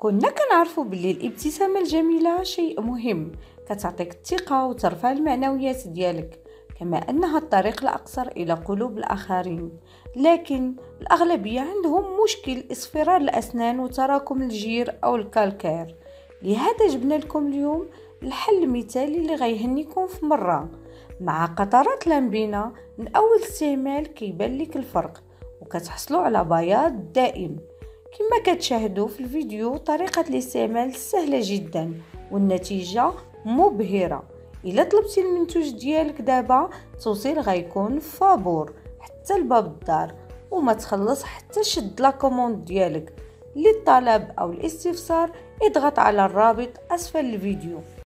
كنا كنعرفوا باللي الابتسامة الجميلة شيء مهم، كتعطيك الثقة وترفع المعنويات ديالك، كما أنها الطريق الأقصر إلى قلوب الآخرين. لكن الأغلبية عندهم مشكل اصفرار الأسنان وتراكم الجير أو الكالكير. لهذا جبنا لكم اليوم الحل المثالي اللي غيهنيكم في مرة. مع قطرات لامبينا من أول استعمال كيبان لك الفرق، وكتحصلوا على بياض دائم. كما كتشاهدوا في الفيديو طريقة الاستعمال سهلة جدا والنتيجة مبهرة. إلا طلبتي المنتوج ديالك دابا التوصيل غيكون فابور حتى لباب الدار، وما تخلص حتى شد لاكوموند ديالك. للطلب أو الاستفسار اضغط على الرابط أسفل الفيديو.